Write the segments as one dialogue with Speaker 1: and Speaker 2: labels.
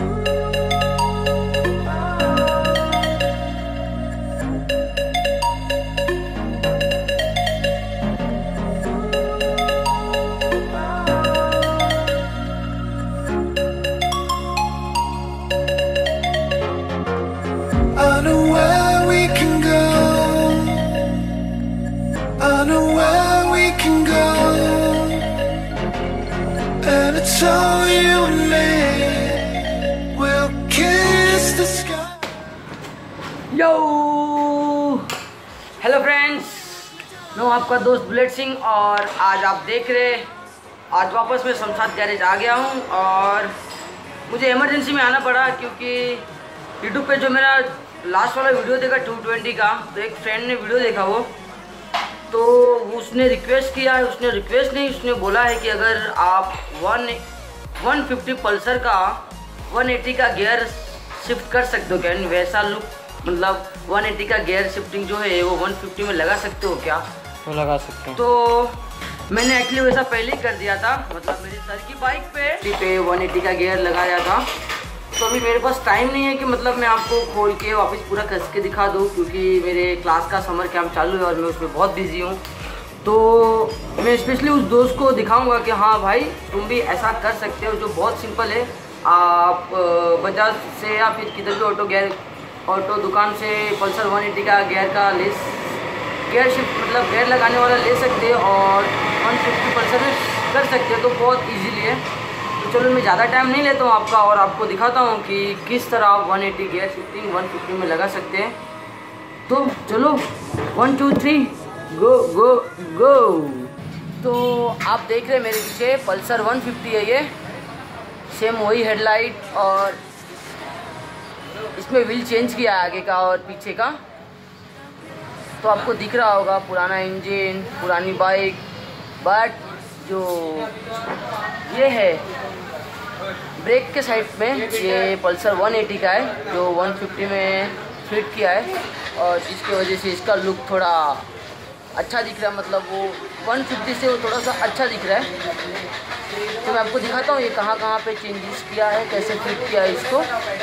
Speaker 1: यो hello friends, मैं हूँ आपका दोस्त बुलेट सिंह और आज आप देख रहे, आज वापस मैं शमशाद गैरेज आ गया हूँ और मुझे इमरजेंसी में आना पड़ा क्योंकि यूट्यूब पे जो मेरा लास्ट वाला वीडियो देखा 220 का, तो एक फ्रेंड ने वीडियो देखा वो, तो उसने रिक्वेस्ट किया है, उसने बोला है कि अगर आप 150 पल्सर का 180 का गियर शिफ्ट कर सकते हो क्या, वैसा लुक मतलब 180 का गियर शिफ्टिंग जो है वो 150 में लगा सकते हो क्या?
Speaker 2: तो लगा सकते हैं।
Speaker 1: तो मैंने एक्चुअली वैसा पहले ही कर दिया था, मतलब मेरी सर की बाइक पे 180 का गियर लगाया था। तो अभी मेरे पास टाइम नहीं है कि मतलब मैं आपको खोल के वापस पूरा कस के दिखा दूँ, क्योंकि मेरे क्लास का समर कैंप चालू है और मैं उसमें बहुत बिजी हूँ। तो मैं स्पेशली उस दोस्त को दिखाऊंगा कि हाँ भाई तुम भी ऐसा कर सकते हो, जो बहुत सिंपल है। आप बजाज से या फिर किधर भी ऑटो दुकान से पल्सर 180 का गियर शिफ्ट मतलब गियर लगाने वाला ले सकते हैं और 150 पल्सर में कर सकते हैं, तो बहुत इजीली है। तो चलो मैं ज़्यादा टाइम नहीं लेता हूँ आपका और आपको दिखाता हूँ कि किस तरह आप 180 गियर शिफ्टिंग 150 में लगा सकते हैं। तो चलो 1 2 3 गो गो गो। तो आप देख रहे हैं मेरे पीछे पल्सर 150 है, ये सेम वही हेडलाइट और इसमें व्हील चेंज किया है आगे का और पीछे का। तो आपको दिख रहा होगा पुराना इंजन, पुरानी बाइक, बट जो ये है ब्रेक के साइड में ये पल्सर 180 का है जो 150 में फिट किया है और जिसकी वजह से इसका लुक थोड़ा अच्छा दिख रहा है, मतलब वो 150 से वो थोड़ा सा अच्छा दिख रहा है। तो मैं आपको दिखाता हूँ ये कहाँ पे चेंजेस किया है, कैसे फिट किया है इसको।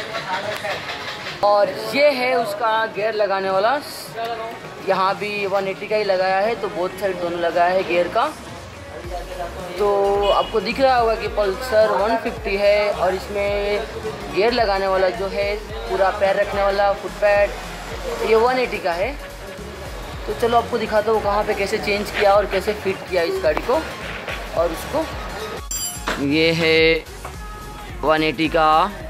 Speaker 1: और ये है उसका गियर लगाने वाला, यहाँ भी 180 का ही लगाया है, तो बोथ साइड दोनों लगाया है गियर का। तो आपको दिख रहा होगा कि पल्सर 150 है और इसमें गियर लगाने वाला जो है पूरा पैर रखने वाला फुट पैड ये 180 का है। तो चलो आपको दिखाता हूँ कहाँ पे कैसे चेंज किया और कैसे फिट किया इस गाड़ी को और उसको। ये है 180 का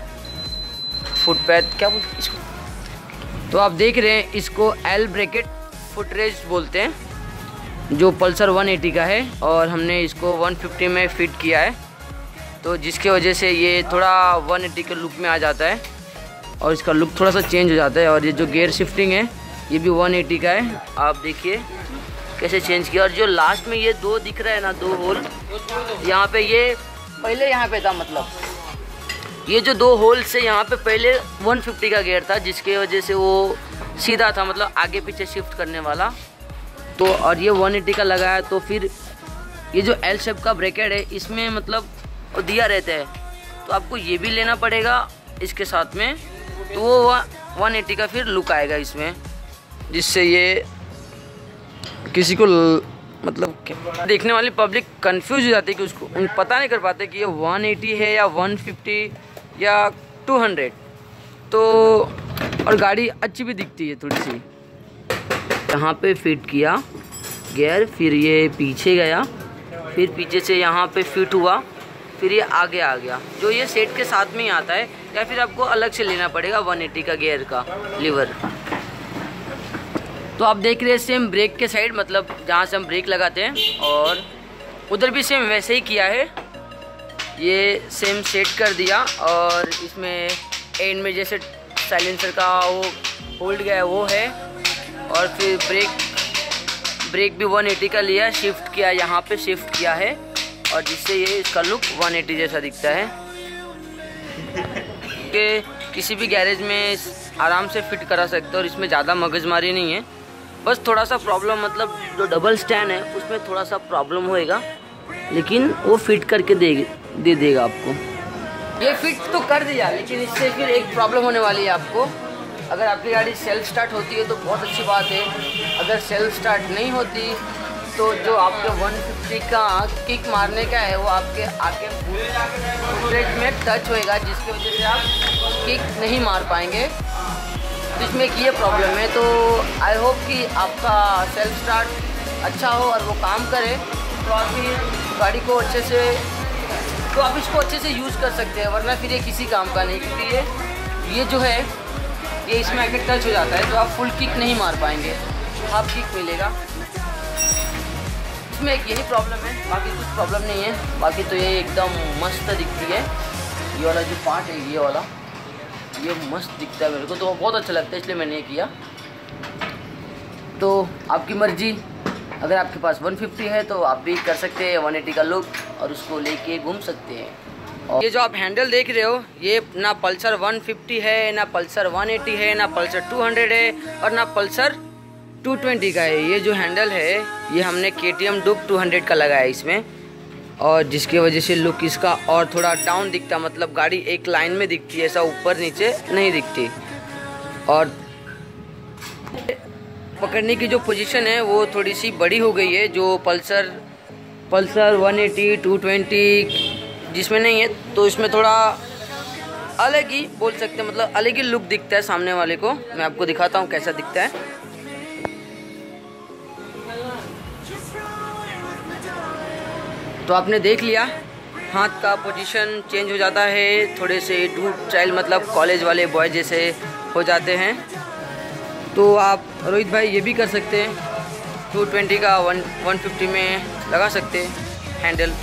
Speaker 1: फुट पैड, क्या बोलते हैं इसको, तो आप देख रहे हैं इसको एल ब्रैकेट फुट रेस्ट बोलते हैं, जो पल्सर 180 का है और हमने इसको 150 में फिट किया है, तो जिसके वजह से ये थोड़ा 180 के लुक में आ जाता है और इसका लुक थोड़ा सा चेंज हो जाता है। और ये जो गियर शिफ्टिंग है ये भी 180 का है, आप देखिए कैसे चेंज किया। और जो लास्ट में ये दो दिख रहा है ना, दो होल यहाँ पे, ये पहले यहाँ पे था, मतलब ये जो दो होल से यहाँ पे पहले 150 का गियर था, जिसके वजह से वो सीधा था, मतलब आगे पीछे शिफ्ट करने वाला। तो और ये 180 का लगाया, तो फिर ये जो एल शेप का ब्रैकेट है इसमें मतलब दिया रहता है, तो आपको ये भी लेना पड़ेगा इसके साथ में, तो वो 180 का फिर लुक आएगा इसमें, जिससे ये किसी को मतलब देखने वाली पब्लिक कंफ्यूज हो जाती है कि उसको पता नहीं कर पाते कि ये 180 है या 150 या 200। तो और गाड़ी अच्छी भी दिखती है थोड़ी सी। यहाँ पे फिट किया गियर, फिर ये पीछे गया, फिर पीछे से यहाँ पे फिट हुआ, फिर ये आगे आ गया, जो ये सेट के साथ में ही आता है, या फिर आपको अलग से लेना पड़ेगा 180 का गियर का लीवर। तो आप देख रहे हैं सेम ब्रेक के साइड, मतलब जहाँ से हम ब्रेक लगाते हैं, और उधर भी सेम वैसे ही किया है, ये सेम सेट कर दिया। और इसमें एंड में जैसे साइलेंसर का वो होल्ड गया है वो है, और फिर ब्रेक भी 180 का लिया, शिफ्ट किया, यहाँ पे शिफ्ट किया है, और जिससे ये इसका लुक 180 जैसा दिखता है। कि किसी भी गैरेज में आराम से फिट करा सकते हो और इसमें ज़्यादा मगजमारी नहीं है, बस थोड़ा सा प्रॉब्लम, मतलब जो डबल स्टैंड है उसमें थोड़ा सा प्रॉब्लम होएगा, लेकिन वो फिट करके दे देगा आपको। ये फिट तो कर दिया, लेकिन इससे फिर एक प्रॉब्लम होने वाली है आपको। अगर आपकी गाड़ी सेल्फ स्टार्ट होती है तो बहुत अच्छी बात है, अगर सेल्फ स्टार्ट नहीं होती तो जो आपके 150 का किक मारने का है वो आपके आके फुटरेज में टच होएगा, जिसकी वजह से आप किक नहीं मार पाएंगे। तो इसमें एक ये प्रॉब्लम है। तो आई होप कि आपका सेल्फ स्टार्ट अच्छा हो और वो काम करे, तो आप फिर गाड़ी को अच्छे से, तो आप इसको अच्छे से यूज़ कर सकते हैं, वरना फिर ये किसी काम का नहीं। क्योंकि ये जो है ये इसमें आके टच हो जाता है तो आप फुल किक नहीं मार पाएंगे, हाफ किक मिलेगा। इसमें एक यही प्रॉब्लम है, बाकी कुछ प्रॉब्लम नहीं है। बाकी तो ये एकदम मस्त दिखती है। ये वाला जो पार्ट है ये वाला, ये मस्त दिखता है मेरे को, तो बहुत अच्छा लगता है, इसलिए मैंने ये किया। तो आपकी मर्जी, अगर आपके पास 150 है तो आप भी कर सकते हैं 180 का लुक और उसको लेके घूम सकते हैं। और ये जो आप हैंडल देख रहे हो, ये ना पल्सर 150 है, ना पल्सर 180 है, ना पल्सर 200 है और ना पल्सर 220 का है। ये जो हैंडल है ये हमने KTM डुक 200 का लगाया है इसमें, और जिसकी वजह से लुक इसका और थोड़ा डाउन दिखता, मतलब गाड़ी एक लाइन में दिखती है, ऐसा ऊपर नीचे नहीं दिखती। और पकड़ने की जो पोजीशन है वो थोड़ी सी बड़ी हो गई है, जो पल्सर 180 220 जिसमें नहीं है, तो इसमें थोड़ा अलग ही बोल सकते हैं, मतलब अलग ही लुक दिखता है सामने वाले को। मैं आपको दिखाता हूँ कैसा दिखता है। तो आपने देख लिया, हाथ का पोजीशन चेंज हो जाता है, थोड़े से डूब स्टाइल, मतलब कॉलेज वाले बॉय जैसे हो जाते हैं। तो आप रोहित भाई ये भी कर सकते हैं, 220 का 150 में लगा सकते हैं हैंडल।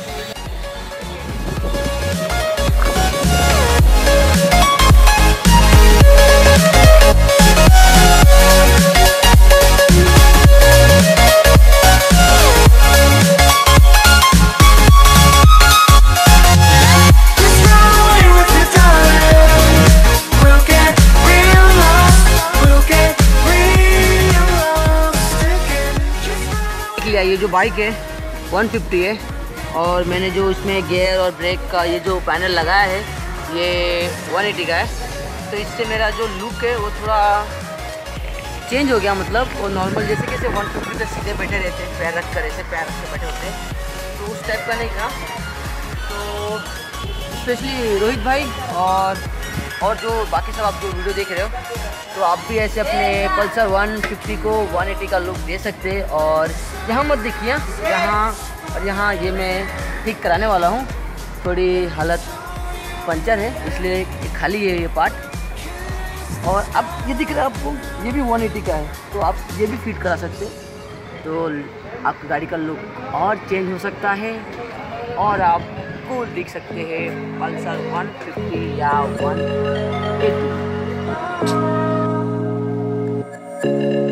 Speaker 1: ये जो बाइक है 150 है, और मैंने जो इसमें गियर और ब्रेक का ये जो पैनल लगाया है ये 180 का है। तो इससे मेरा जो लुक है वो थोड़ा चेंज हो गया, मतलब वो नॉर्मल जैसे कि 150 पे सीधे बैठे रहते हैं, पैर रख कर, ऐसे पैर रख कर बैठे होते हैं, तो उस टाइप का नहीं था। तो स्पेशली रोहित भाई और जो बाकी सब आप जो वीडियो देख रहे हो, तो आप भी ऐसे अपने पल्सर 150 को 180 का लुक दे सकते हैं। और यहाँ मत देखिए, यहाँ ये मैं ठीक कराने वाला हूँ, थोड़ी हालत पंचर है इसलिए खाली है ये पार्ट। और अब ये दिख रहा है आपको, ये भी 180 का है, तो आप ये भी फिट करा सकते हैं, तो आपकी गाड़ी का लुक और चेंज हो सकता है और आप कूल दिख सकते हैं पल्सर 150 या 180।